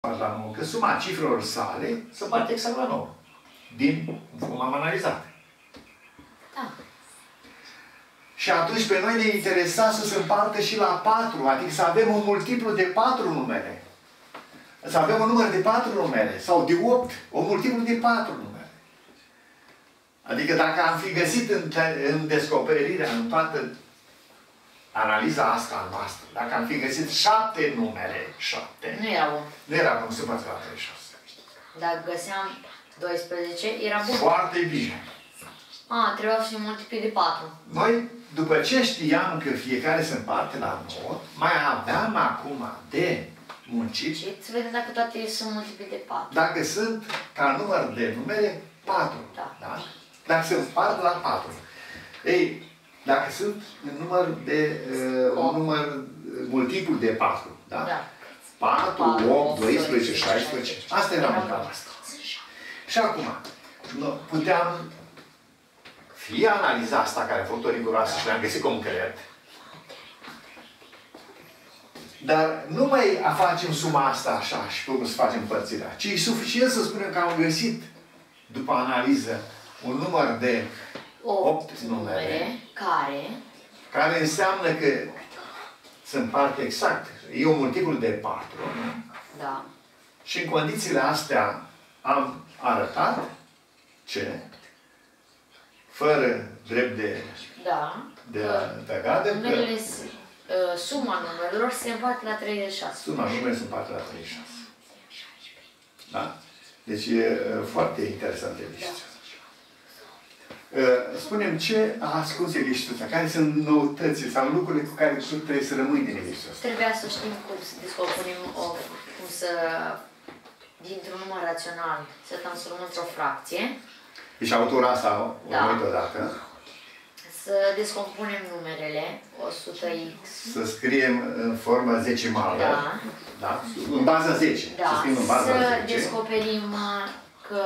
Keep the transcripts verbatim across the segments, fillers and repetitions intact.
la nouă, că suma cifrelor sale se împarte exact la nouă. Din cum am analizat. Da. Și atunci pe noi ne interesa să se împartă și la patru, adică să avem un multiplu de patru numere. Să avem un număr de patru numere, sau de opt, o multiplu de patru numere. Adică dacă am fi găsit în, în descoperirea, în toată analiza asta noastră, dacă am fi găsit șapte numere, șapte, nu era bun. Nu era bun, se poate la treizeci și șase. Dacă găseam doisprezece, era bun. Foarte bine. A, trebuia să multipli de patru. Noi, după ce știam că fiecare se împarte la nouă, mai aveam acum de muncit. Și să vedem dacă toate sunt multipli de patru. Dacă sunt, ca număr de numere, patru. Da. Da? Dacă se împart la patru. Ei, dacă sunt în număr de, uh, un număr multiplu de patru, da? Da. patru, opt, doisprezece, șaisprezece. Asta era mâncarea asta. Și acum, puteam fie analiza asta care a făcut-o riguroasă și le-am găsit concret, dar nu mai a facem suma asta așa și cum să facem împărțirea, ci e suficient să spunem că am găsit, după analiză, un număr de opt numere, care care înseamnă că se împarte exact. E un multiplu de patru. Da. Și în condițiile astea am arătat ce, fără drept de, da. de tăgadă, numerele, că suma numerelor se împarte la treizeci și șase. Suma numerelor se împarte la treizeci și șase. Da? Deci e foarte interesant exercițiul. Spune-mi ce a ascuns exercițiul, care sunt noutățile sau lucrurile cu care tu trebuie să rămâi din exercițiul ăsta. Trebuia să știm cum să descoperim o, cum să, dintr-un număr rațional, să transformăm într-o fracție. Deci autora asta o da. uit odată. Să descompunem numerele, o sută x. Să scriem în formă decimală. Da. Da? În baza zece. Da. Să scriem în baza să zece. descoperim că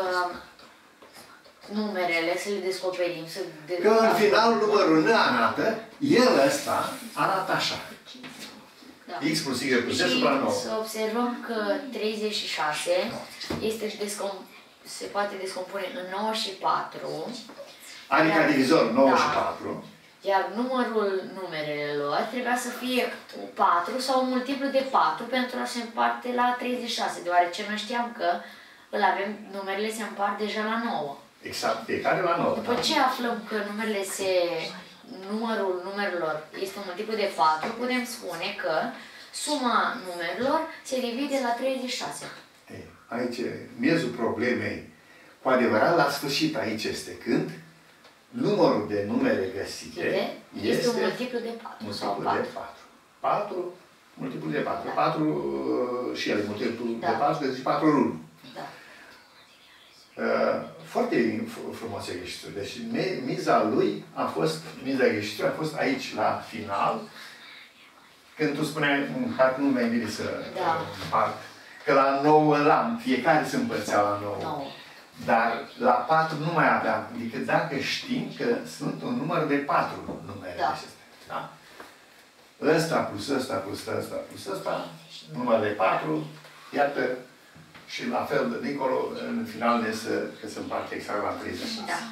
numerele, să le descoperim. Să de că în final numărul N arată, el ăsta arată așa. Da. X plus Y plus Z supra nouă. Să observăm că treizeci și șase este și descom se poate descompune în nouă și patru. Adică iar, divizor nouă da, și patru. Iar numărul numerelor trebuia să fie patru sau un multiplu de patru pentru a se împarte la treizeci și șase, deoarece noi știam că îl avem, numerele se împart deja la nouă. Exact, fiecare la nouă. După da. ce aflăm că numerele se, numărul numerelor este un multiplu de patru, putem spune că suma numerelor se divide la treizeci și șase. Ei, aici, miezul problemei, cu adevărat, la sfârșit aici este când numărul de numere găsite este, este un multiplu de patru. Multiplu sau de patru. patru, multiplu de patru. Da. patru și el, multiplu da. de patru, deci patru ori unu. Da. Uh, foarte frumos exercițiu. Deci miza lui a fost, miza exercițiului a fost aici, la final, când tu spuneai, parcă nu mai bine să da. împart, că la nouă l-am, fiecare se împărțea la nouă. nouă. Dar la patru nu mai aveam, adică dacă știm că sunt un număr de patru numere da. acestea. Da? Ăsta plus ăsta plus ăsta plus ăsta, număr de patru, iată, și la fel de dincolo, în final ne să, că se împarte exact la treizeci și șase. Da.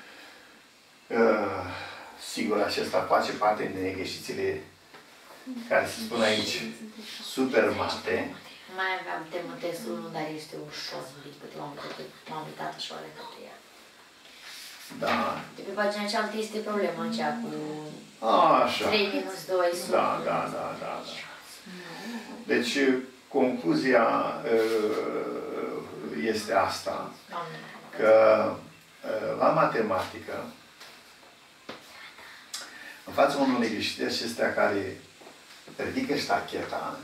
Uh, sigur, acesta face parte din exercițiile care se spun aici super mate. Mai aveam temă testul, dar este ușor, decât m-am uitat așa oarecum de ea. Da. De pe pagina cealaltă este problema aceea cu așa. trei minus doi. Da, da, da, da, da. Deci, concluzia este asta, că la matematică, în fața unui exercițiu acestea care ridică ștacheta,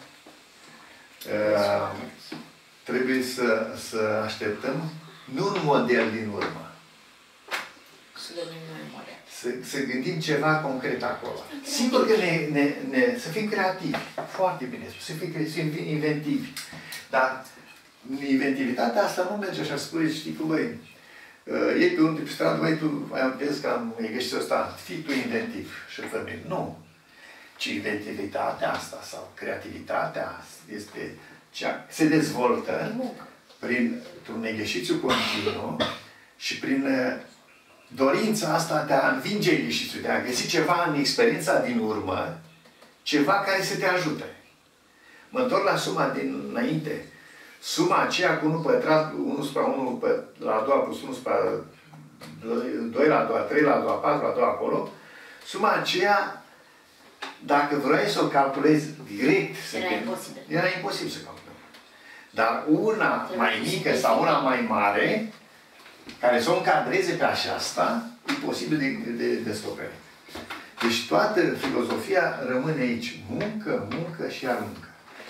trebuie să, să așteptăm nu un model din urmă. Să gândim noi un model. Să, să gândim ceva concret acolo. Sigur că ne, ne, ne, să fim creativi. Foarte bine spus. Să fim, să fim inventivi. Dar inventivitatea asta nu merge așa. Spune, știi cum, băi, iei pe unul pe stradă, băi, tu vezi că am exercițiul ăsta, fii tu inventiv. Și femeie. Nu. Ci inventivitatea asta sau creativitatea este cea, se dezvoltă printr-un exercițiu continuu și prin dorința asta de a învinge exercițiul, de a găsi ceva în experiența din urmă, ceva care să te ajute. Mă întorc la suma din înainte. Suma aceea cu unu pătrat, unu supra unu la a doua plus unu supra doi la a doua, trei la a doua, patru la a doua acolo, suma aceea, dacă vrei să o calculezi direct, era te... imposibil. Era imposibil să calculezi. Dar una Trebuie mai mică sau una mai mare, care să o încadreze pe aceasta, e posibil de, de descoperit. Deci toată filozofia rămâne aici. Muncă, muncă și aruncă.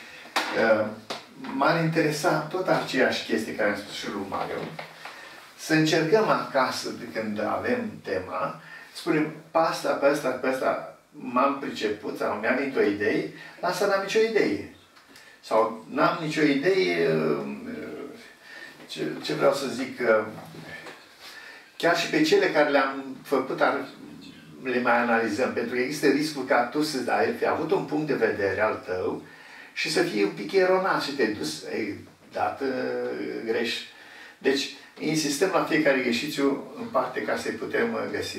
M-ar interesa tot aceeași chestie care am spus și lui Mario, să încercăm acasă, de când avem tema, spunem, pe asta, pe asta, pe asta m-am priceput, sau mi-am venit o idee, la asta n-am nicio idee. Sau n-am nicio idee, ce, ce vreau să zic, chiar și pe cele care le-am făcut, le mai analizăm, pentru că există riscul ca tu să ai fi avut un punct de vedere al tău și să fie un pic eronat și te-ai dus, ai dat greș. Deci, insistăm la fiecare exercițiu în parte ca să-i putem găsi.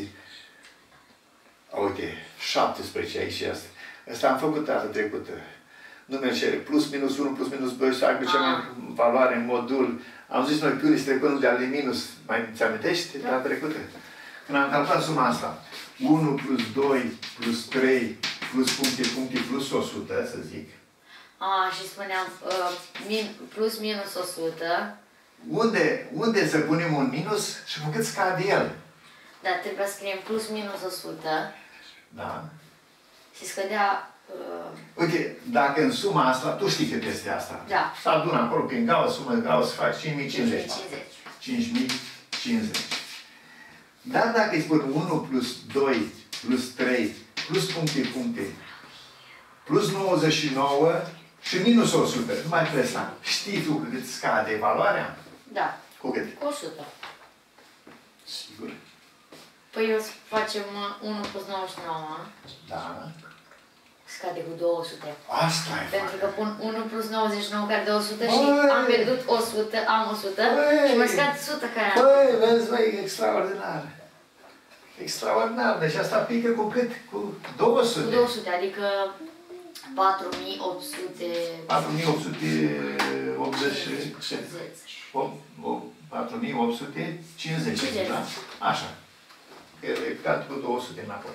Uite, șaptesprezece aici și asta. Asta am făcut data trecută. Numele cere plus minus unu plus minus doi să aibă cea mai valoare în modul. Am zis noi piurii strecând de ale minus. Mai ți-amintești data trecută? Când am calculat suma asta. unu plus doi plus trei plus puncte, puncte plus o sută, să zic. A, și spuneam uh, min, plus minus o sută. Unde, unde să punem un minus și cu cât scade el? Da, trebuie să scriem plus minus o sută. Da. Și scădea... Uh... Uite, dacă în suma asta, tu știi cât este asta. Da. Să adună acolo prin gaură, sumă de gaură, să faci cinci mii cincizeci. cinci mii cincizeci. Dar dacă îi spun unu plus doi plus trei plus puncte, puncte, plus nouăzeci și nouă și minus o sută, nu mai presa. Știi tu cât scade valoarea? Da. Cu cât? Cu o sută. Sigur. Păi eu facem unu plus nouăzeci și nouă. Da. Scade cu două sute. Asta e. Pentru că pun unu plus nouăzeci și nouă care de o sută și am pierdut o sută, am o sută Băi. Și mă scade o sută care am. Băi, vezi, băi, extraordinar. Extraordinar. Deci asta pică cu cât? Cu două sute. Cu două sute, adică patru mii opt sute... patru mii opt sute optzeci și patru mii opt sute cincizeci, da? Așa. E dat cu două sute înapoi.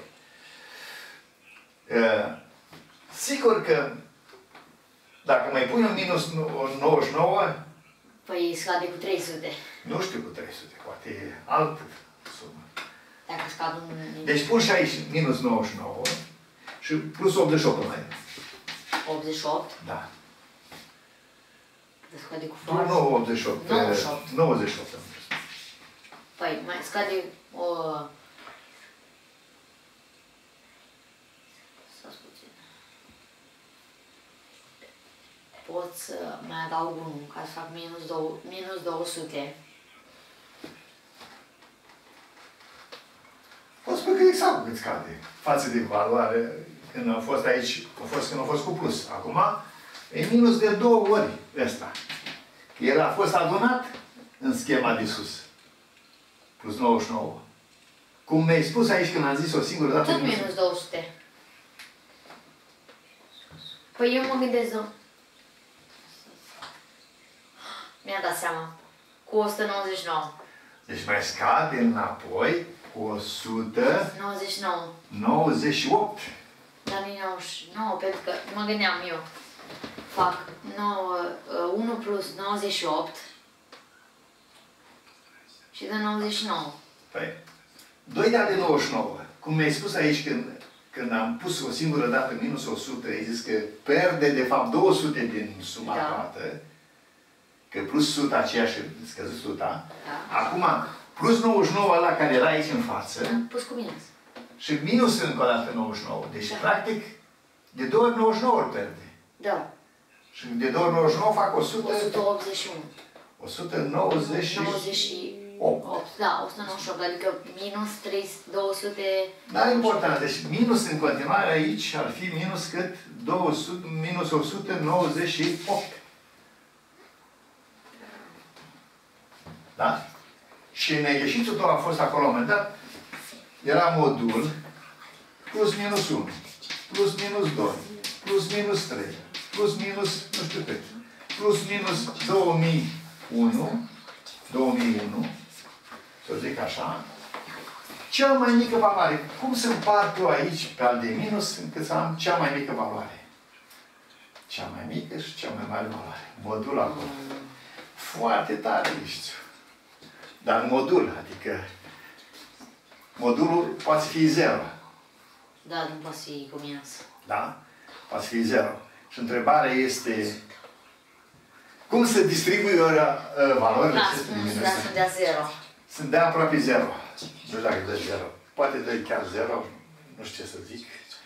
Uh, sigur că dacă mai pui un minus nouăzeci și nouă, păi scade cu trei sute. Nu știu cu trei sute, poate e altă sumă. Dacă scad un... Deci pun și aici minus nouăzeci și nouă și plus optzeci și opt mai e. optzeci și opt? Da. Deci scade cu foarte... Nu, optzeci și opt. nouăzeci și opt. nouăzeci și opt. Păi mai scade o... Pot să mai adaug unul, ca să fac minus două sute. Poți spune că e exact cât scade față de valoare când a fost aici, a fost când a fost cu plus. Acum e minus de două ori ăsta. El a fost adunat în schema de sus. Plus nouăzeci și nouă. Cum mi-ai spus aici când am zis o singură dată... Tot minus două sute. Păi eu mă gândesc... Mi-am dat seama. Cu o sută nouăzeci și nouă. Deci mai scade înapoi cu o sută nouăzeci și nouă. nouăzeci și opt. Dar nu nouăzeci și nouă, pentru că mă gândeam eu. Fac nouă, unu plus nouăzeci și opt și de nouăzeci și nouă. Păi, doi de ale nouăzeci și nouă. Cum mi-ai spus aici când, când am pus o singură dată minus o sută, ai zis că perde de fapt două sute din suma da. toată. Că plus suta aceea și scăzut suta. Da. Acum, plus nouăzeci și nouă ăla care era aici în față. Am pus cu minus. Și minus încă o dată nouăzeci și nouă. Deci, da. practic, de două ori nouăzeci și nouă ori perde. Da. Și de două ori nouăzeci și nouă fac o sută... o sută optzeci și unu. o sută nouăzeci și opt. Da, o sută nouăzeci și opt, adică minus două sute... Dar e important. Deci minus în continuare aici ar fi minus cât? două sute, minus o sută nouăzeci și opt. Da? Și negheșițul tău a fost acolo la un moment dat, era modul plus minus unu, plus minus doi, plus minus trei, plus minus nu știu cât, plus minus două mii unu, două mii unu, să zic așa, cea mai mică valoare. Cum să împart eu aici pe al de minus încât să am cea mai mică valoare? Cea mai mică și cea mai mare valoare. Modul acolo. Foarte tare ești. Dar modul, adică modulul poate fi zero. Da, nu poate fi cu minus. Da? Poate fi zero. Și întrebarea este cum să distribui ora, uh, valorile acestei Da, minus? da, sunt de zero. Sunt de aproape zero. Nu știu dacă dă zero. Poate dă chiar zero. Nu știu ce să zic.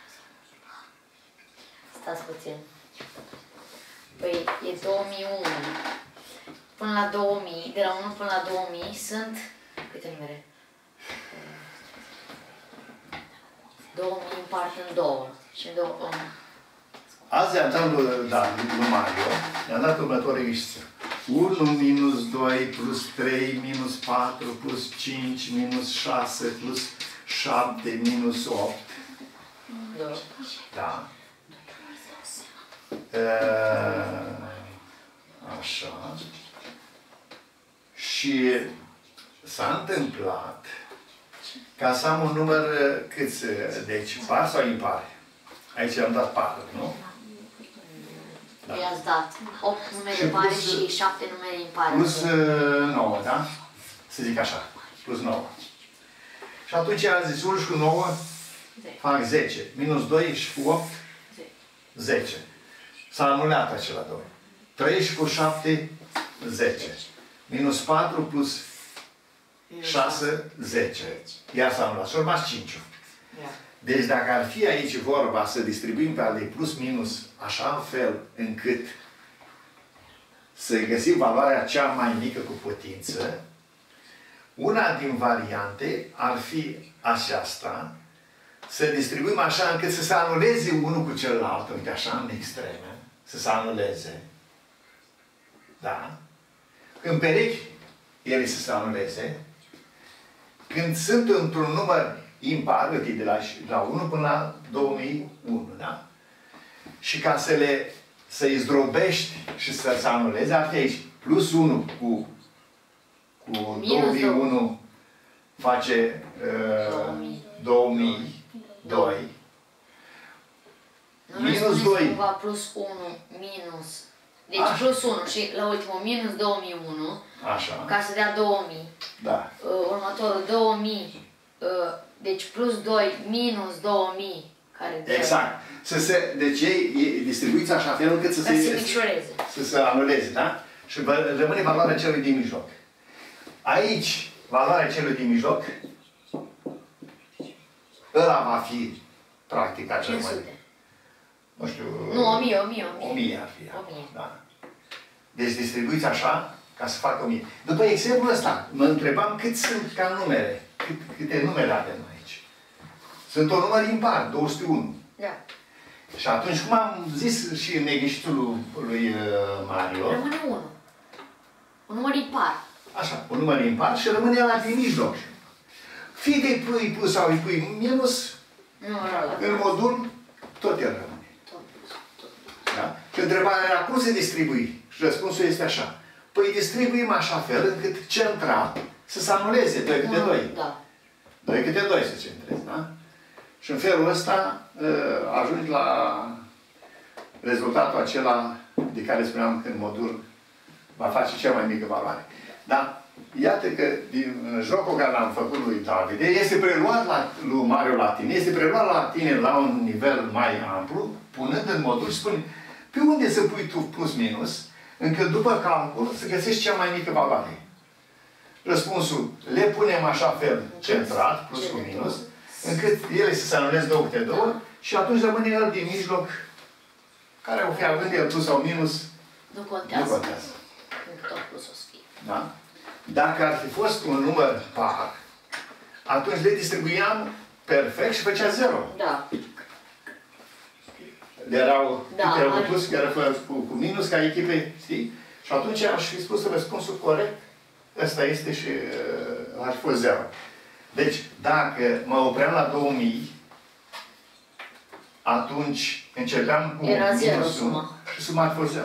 Stați puțin. Păi, e două mii unu. Până la două mii, de la unu până la două mii sunt... Câte numere? două mii împart în două. Și în două... Um. Azi am dat lui, da, lui Mario, i-am dat următorul exercițiu. unu minus doi plus trei minus patru plus cinci minus șase plus șapte minus opt. Da. Da. Așa. Și s-a întâmplat ca să am un număr câți, deci par sau impar? Aici am dat patru, nu? Da. I-ați dat opt numere pare și șapte numere impare. Plus nouă, da? Să zic așa. Plus nouă. Și atunci am zis unu și cu nouă fac zece. Minus doi și cu opt zece. S-a anulat acela doi. trei și cu șapte zece. Minus patru plus șase zece. Iar s-a anulat. Și a rămas cinci. Deci dacă ar fi aici vorba să distribuim pe ale plus minus așa în fel încât să găsim valoarea cea mai mică cu putință, una din variante ar fi aceasta, să distribuim așa încât să se anuleze unul cu celălalt, uite așa, în extreme, să se anuleze. Da? În perechi, ele să se anuleze. Când sunt într-un număr impar, uite, de la, la unu până la două mii unu, da? Și ca să le, să-i zdrobești și să se anuleze, ar fi aici plus unu cu, cu două mii unu face uh, două mii doi. Minus doi. Cumva plus unu minus. Deci așa. Plus unu și la ultimul minus două mii unu. Așa. Ca să dea două mii. Da. Uh, următorul două mii. Uh, deci plus doi minus două mii. Care exact. Să se, deci ei distribuiți așa fel încât să, să se micșoreze. Să se anuleze, da? Și rămâne valoarea celui din mijloc. Aici, valoarea celui din mijloc, ăla va fi practic acel mai... Nu știu... Nu, o mie, o mie, o mie ar fi. o mie. Da. Deci distribuiți așa, ca să facă o mie. După exemplul ăsta, mă întrebam cât sunt ca numere. Cât, câte numere avem aici. Sunt o număr impar, două sute unu. Da. Și atunci, cum am zis și în neghișitul lui, lui Mario... Rămâne unu. Un număr impar. Așa, un număr impar și rămâne la din mijloc. Fie că-i pui plus sau îi pui minus, nu, în modul, tot el rămâne. Da? Și întrebarea era cum se distribui? Și răspunsul este așa. Păi distribuim așa fel încât central să se anuleze doi câte doi. Da. doi câte doi se centreze, da? Și în felul ăsta ajungi la rezultatul acela de care spuneam că în modul va face cea mai mică valoare. Dar iată că din jocul care l-am făcut lui Davide este preluat la lui Mario la tine, este preluat la tine la un nivel mai amplu, punând în modul și spune pe unde să pui tu plus minus, încât după calcul să găsești cea mai mică valoare. Răspunsul, le punem așa fel centrat, plus cu minus, încât ele să se anuleze două câte două și atunci rămâne el din mijloc, care o fi având el plus sau minus, nu contează. Nu contează. Tot plus o să fie. Da? Dacă ar fi fost un număr par, atunci le distribuiam perfect și făcea zero. Da. Erau da, erau plus, care fără cu, cu minus, ca echipe, știi? Și atunci aș fi spus răspunsul corect. ăsta este și uh, ar fi fost zero. Deci, dacă mă opream la două mii, atunci începeam cu era zero minusul suma. Și suma ar fi fost zero.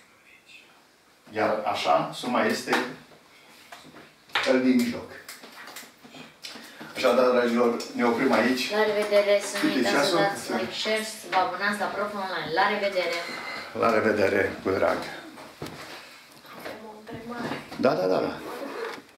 Iar așa, suma este cel din mijloc. Așadar, dragilor, ne oprim aici. La revedere, să nu Câte uitați să ceasuri? dați like, share, să vă abonați la Prof Online. La revedere! La revedere, cu drag. Avem o întrebare. Da, da, da, da.